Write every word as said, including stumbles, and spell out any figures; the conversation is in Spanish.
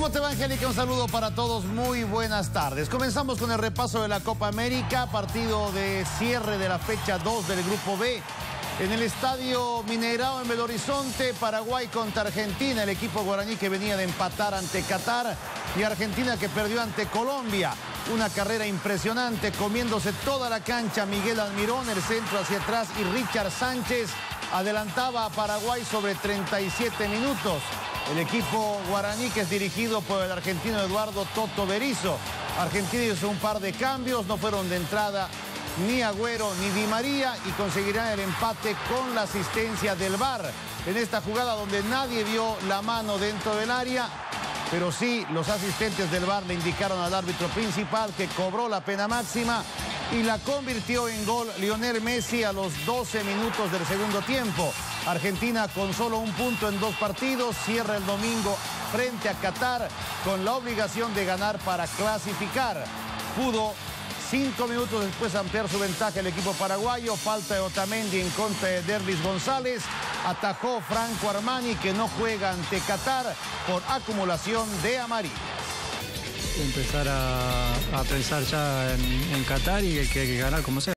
¿Cómo te va, Angélica? Un saludo para todos, muy buenas tardes. Comenzamos con el repaso de la Copa América, partido de cierre de la fecha dos del Grupo B. En el Estadio Mineirao en Belo Horizonte, Paraguay contra Argentina, el equipo guaraní que venía de empatar ante Qatar y Argentina que perdió ante Colombia. Una carrera impresionante, comiéndose toda la cancha Miguel Almirón, el centro hacia atrás y Richard Sánchez adelantaba a Paraguay sobre treinta y siete minutos. El equipo guaraní, que es dirigido por el argentino Eduardo Toto Berizzo. Argentina hizo un par de cambios, no fueron de entrada ni Agüero ni Di María y conseguirán el empate con la asistencia del V A R. En esta jugada donde nadie vio la mano dentro del área, pero sí los asistentes del V A R le indicaron al árbitro principal que cobró la pena máxima y la convirtió en gol Lionel Messi a los doce minutos del segundo tiempo. Argentina con solo un punto en dos partidos cierra el domingo frente a Qatar con la obligación de ganar para clasificar. Pudo cinco minutos después ampliar su ventaja el equipo paraguayo. Falta de Otamendi en contra de Derlis González. Atajó Franco Armani, que no juega ante Qatar por acumulación de amarillas. Empezar a, a pensar ya en, en Qatar y hay que, hay que ganar como sea.